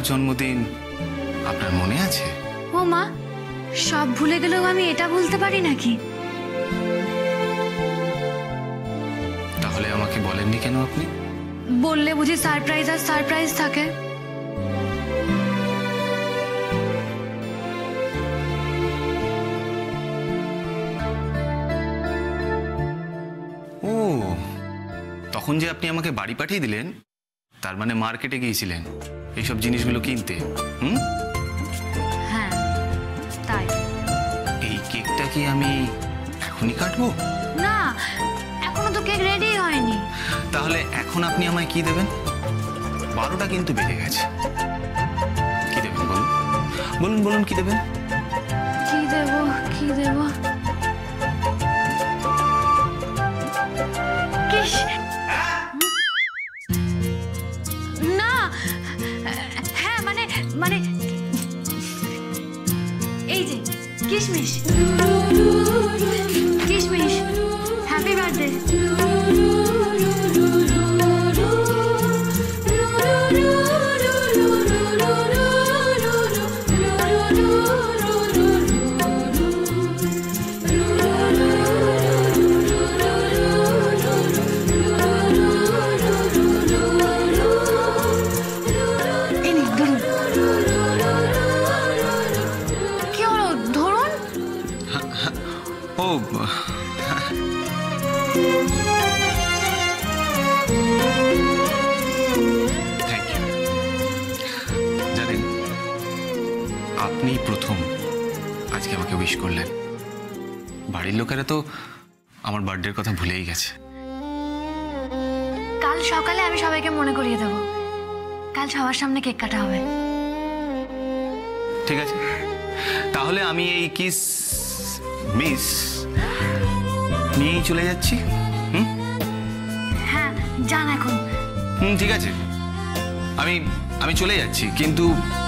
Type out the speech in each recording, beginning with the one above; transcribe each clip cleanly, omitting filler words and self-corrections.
জন্মদিন আপনার মনে আছে? ও মা, সব ভুলে গেলেও আমি এটা ভুলতে পারি নাকি? তাহলে আমাকে বলেননি কেন আপনি? বললে বুঝি সারপ্রাইজ আর সারপ্রাইজ থাকে? ও, তখন যে আপনি আমাকে বাড়ি পাঠিয়ে দিলেন, তার মানে মার্কেটে গিয়েছিলেন এইসব জিনিসগুলো কিনতে। হ্যাঁ, তাই। এই কেকটা কি আমি এখনই কাটবো? না, এখনো তো কেক রেডি হয়নি। তাহলে এখন আপনি আমায় কি দেবেন? 12টা কিন্তু বেজে গেছে। কি দেবেন বলুন? বলুন বলুন, কি দেবেন? কি দেব, কি দেব? না, হ্যাঁ মানে মানে এই যে কিশমিশ। কিশমিশ, হ্যাপি বার্থডে। ও, থ্যাংক ইউ। জানেন, আপনি প্রথম আজকে আমাকে উইশ করলেন। বাড়ির লোকেরা তো আমার বার্থডের কথা ভুলেই গেছে। কাল সকালে আমি সবাইকে মনে করিয়ে দেব। কাল সবার সামনে কেক কাটা হবে। ঠিক আছে, তাহলে আমি এই কিস মিস নিয়েই চলে যাচ্ছি। হ্যাঁ, যান এখন। ঠিক আছে, আমি চলে যাচ্ছি, কিন্তু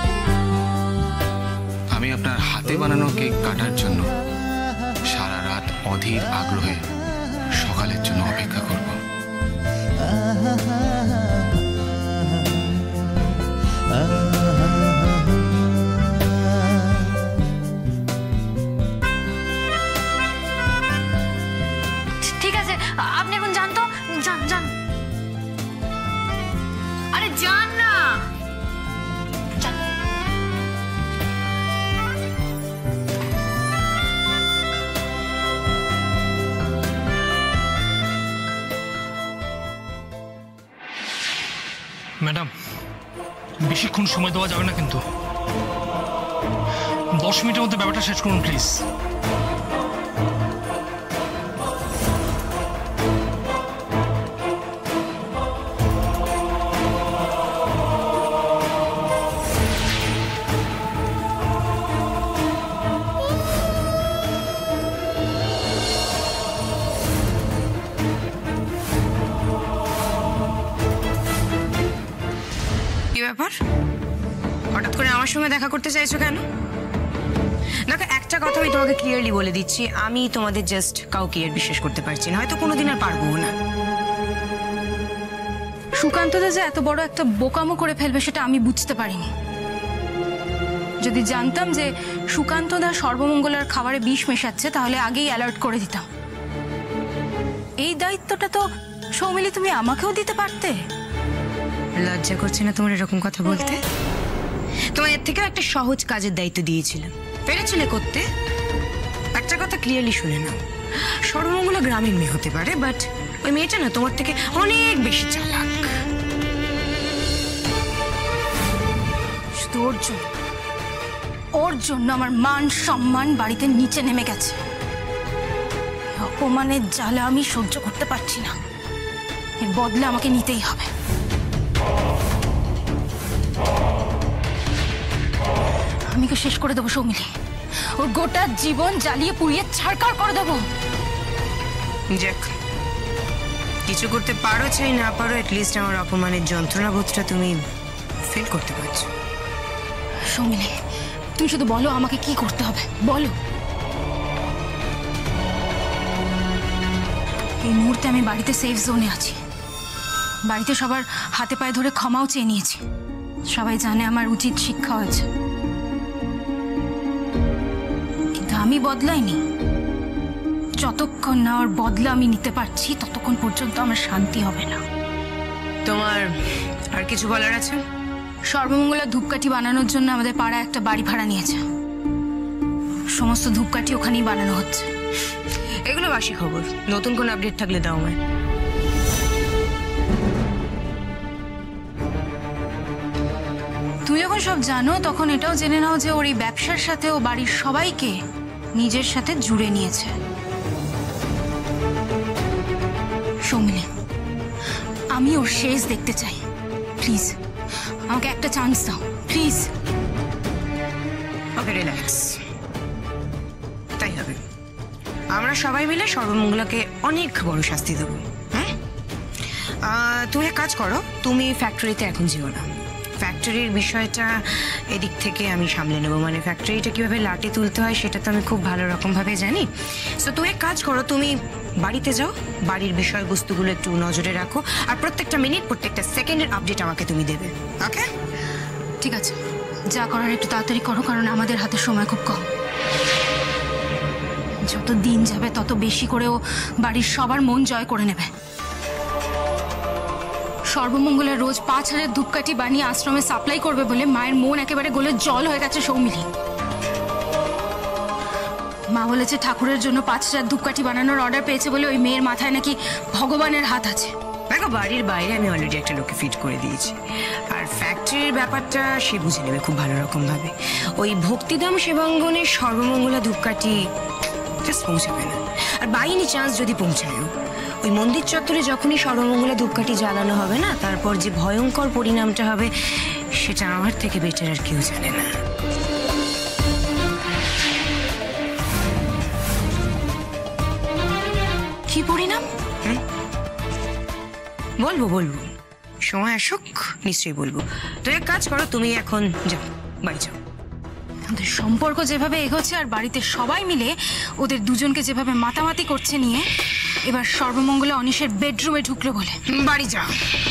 আমি আপনার হাতে বানানো কেক কাটার জন্য সারা রাত অধীর আগ্রহে সকালের জন্য অপেক্ষা করব। ঠিক আছে, আপনি এখন যান তো। যান যান, আরে যান না। ম্যাডাম, বেশিক্ষণ সময় দেওয়া যাবে না, কিন্তু 10 মিনিটের মধ্যে ব্যাপারটা শেষ করুন প্লিজ। ব্যাপার, হঠাৎ করে আমার সঙ্গে দেখা করতে চাইছো কেন? দেখো, একটা কথা আমি তোমাকে ক্লিয়ারলি বলে দিচ্ছি, আমি তোমাদের জাস্ট কাউকে আর বিশ্বাস করতে পারছি না, হয়তো কোনোদিন আর পারবো না। সুকান্তদা যে এত বড় একটা বোকামো করে ফেলবে সেটা আমি বুঝতে পারিনি। যদি জানতাম যে সুকান্তদা সর্বমঙ্গলার খাবারে বিষ মেশাচ্ছে, তাহলে আগেই অ্যালার্ট করে দিতাম। এই দায়িত্বটা তো সৌমিলি তুমি আমাকেও দিতে পারতে। লজ্জা করছে না তোমার এরকম কথা বলতে? তোমার এর থেকেও একটা সহজ কাজের দায়িত্ব দিয়েছিলাম, পেরেছিলে করতে? একটা কথা ক্লিয়ারলি শুনে নাও, সর্বমঙ্গলা গ্রামীণ মেয়ে হতে পারে, বাট ওই মেয়েটা না তোমার থেকে অনেক বেশি চালাক। শুধু ওর জন্য আমার মান সম্মান বাড়িতে নিচে নেমে গেছে। অপমানের জ্বালা আমি সহ্য করতে পারছি না, এর বদলে আমাকে নিতেই হবে। আমি কে শেষ করে দেবো সৌমিলি, ওর গোটা জীবন জ্বালিয়ে পুড়িয়ে ছাড়কার করে দেবো। যাক, কিছু করতে পারো চাই না পারো, অ্যাটলিস্ট আমার অপমানের যন্ত্রণাবোধটা তুমি ফিল করতে পারছো। সৌমিলি, তুমি শুধু বলো আমাকে কি করতে হবে, বলো। এই মুহূর্তে আমি বাড়িতে সেফ জোনে আছি, বাড়িতে সবার হাতে পায়ে ধরে ক্ষমাও চেয়ে নিয়েছি। সবাই জানে আমার উচিত শিক্ষা হয়েছে, কিন্তু আমি বদলাইনি। যতক্ষণ না ওর বদলা আমি নিতে পারছি ততক্ষণ পর্যন্ত আমার শান্তি হবে না। তোমার আর কিছু বলার আছে? সর্বমঙ্গলা ধূপকাঠি বানানোর জন্য আমাদের পাড়ায় একটা বাড়ি ভাড়া নিয়েছে। সমস্ত ধূপকাঠি ওখানেই বানানো হচ্ছে। এগুলো বাসি খবর, নতুন কোন আপডেট থাকলে দাও আমায়। তুমি যখন সব জানো তখন এটাও জেনে নাও যে ওর এই ব্যবসার সাথে ও বাড়ির সবাইকে নিজের সাথে জুড়ে নিয়েছে। সৌমিলি, আমি ওর শেষ দেখতে চাই। প্লিজ আমাকে একটা চান্স দাও, প্লিজ। Okay, relax. তাই হবে। আমরা সবাই মিলে সর্বমঙ্গলাকে অনেক বড় শাস্তি দেবো। হ্যাঁ, তুমি এক কাজ করো, তুমি ফ্যাক্টরিতে এখন যেও না। ফ্যাক্টরির বিষয়টা এদিক থেকে আমি সামলে নেবো। মানে ফ্যাক্টরিটা কিভাবে লাটে তুলতে হয় সেটা তো আমি খুব ভালো রকমভাবে জানি। সো তুমি এক কাজ করো, তুমি বাড়িতে যাও, বাড়ির বিষয়বস্তুগুলো একটু নজরে রাখো, আর প্রত্যেকটা মিনিট প্রত্যেকটা সেকেন্ডের আপডেট আমাকে তুমি দেবে। ওকে? ঠিক আছে, যা করার একটু তাড়াতাড়ি করো, কারণ আমাদের হাতে সময় খুব কম। যত দিন যাবে তত বেশি করে ও বাড়ির সবার মন জয় করে নেবে। সর্বমঙ্গলা রোজ 5,000 ধূপকাঠি বানিয়ে আশ্রমে সাপ্লাই করবে বলে মায়ের মন একেবারে গলে জল হয়ে গেছে সৌমিলি। মা বলেছে ঠাকুরের জন্য 5,000 ধূপকাঠি বানানোর অর্ডার পেয়েছে বলে ওই মেয়ের মাথায় নাকি ভগবানের হাত আছে। দেখো, বাড়ির বাইরে আমি অলরেডি একটা লোকে ফিট করে দিয়েছি, আর ফ্যাক্টরির ব্যাপারটা সে বুঝে নেবে খুব ভালো রকম ভাবে। ওই ভক্তিধাম সেবাঙ্গনে সর্বমঙ্গলা ধূপকাঠি জাস্ট পৌঁছাবে না। আর বাই এনি চান্স যদি পৌঁছায়ও, ওই মন্দির চত্বরে যখনই সর্বমঙ্গলা ধূপকাঠি জ্বালানো হবে না, তারপর যে ভয়ঙ্কর পরিণামটা হবে সেটা আমার থেকে বেটার আর কেউ জানে না। কি পরিণাম? বলবো, সময় আসুক নিশ্চয়ই বলবো। তো এক কাজ করো, তুমি এখন যাও, বাড়ি যাও। ওদের সম্পর্ক যেভাবে এগোচ্ছে আর বাড়িতে সবাই মিলে ওদের দুজনকে যেভাবে মাতামাতি করছে নিয়ে, এবার সর্বমঙ্গলা অনিশের বেডরুমে ঢুকলো বলে। বাড়ি যাও।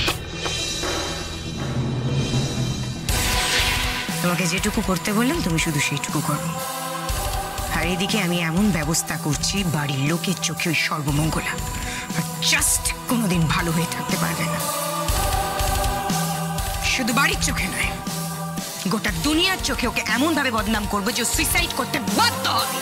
তোমাকে যেটুকু করতে বললাম তুমি শুধু সেইটুকু করো। আর এদিকে আমি এমন ব্যবস্থা করছি বাড়ির লোকের চোখে ওই সর্বমঙ্গলা আর জাস্ট কোনোদিন ভালো হয়ে থাকতে পারবে না। শুধু বাড়ির চোখে নয়, গোটা দুনিয়ার চোখে ওকে এমন ভাবে বদনাম করবো যে সুইসাইড করতে বাধ্য হবে।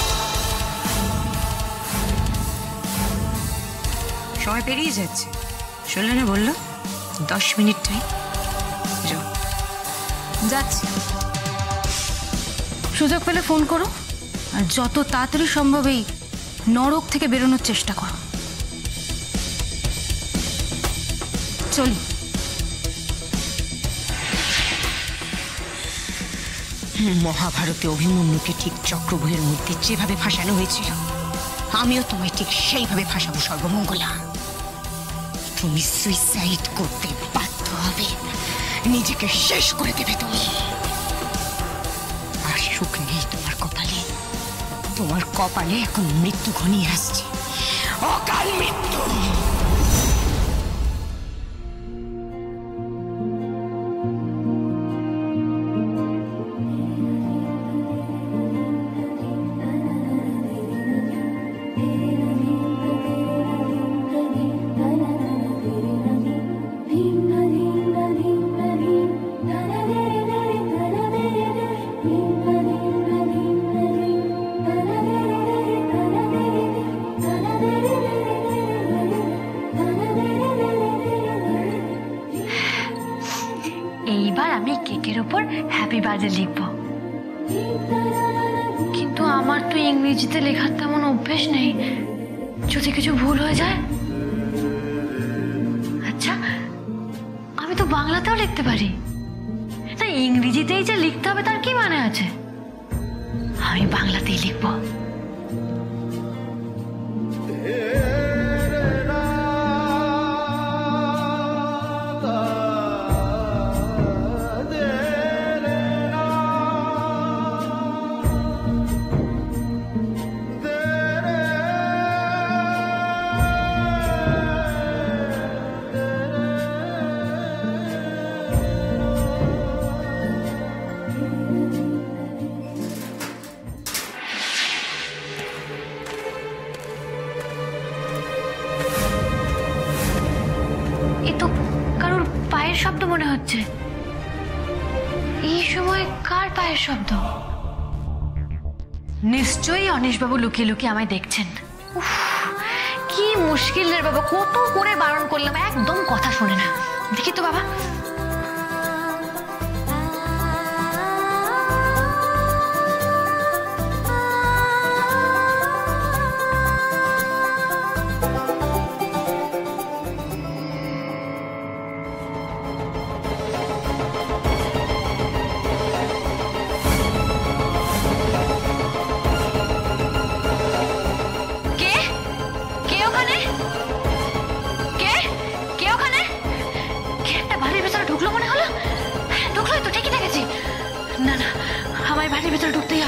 সময় পেরিয়ে যাচ্ছে, শুনলে না বললো 10 মিনিট টাইম। যাও। যাচ্ছি, সুযোগ পেলে ফোন করো, আর যত তাড়াতাড়ি সম্ভব এই নরক থেকে বেরোনোর চেষ্টা করো। চলি। মহাভারতে অভিমন্যুকে ঠিক চক্রব্যূহের মধ্যে যেভাবে ফাঁসানো হয়েছিল, আমিও তোমায় ঠিক সেইভাবে ফাঁসাবো সর্বমঙ্গলা। তুমি সুইসাইড করতে বাধ্য হবে, নিজেকে শেষ করে দেবে তুমি। আর সুখ নেই তোমার কপালে, তোমার কপালে এখন মৃত্যু ঘনিয়ে আসছে, অকাল মৃত্যু। এইবার আমি কেকের উপর হ্যাপি বার্থডে লিখব, কিন্তু আমার তো ইংরেজিতে লেখার তেমন অভ্যেস নেই। যদি কিছু ভুল হয়ে যায়। আচ্ছা, আমি তো বাংলাতেও লিখতে পারি, তাই ইংরেজিতেই যে লিখতে হবে তার কি মানে আছে? আমি বাংলাতেই লিখব। শব্দ মনে হচ্ছে। এই সময় কার পায়ের শব্দ? নিশ্চয়ই অনিশবাবু লুকিয়ে লুকিয়ে আমায় দেখছেন। উফ, কি মুশকিল রে বাবা, কত করে বারণ করলাম, একদম কথা শোনে না। দেখি তো বাবা। ঢুকলোই তো, ঠিকই দেখেছি। না না, আমায় বাড়ির ভেতরে ঢুকতেই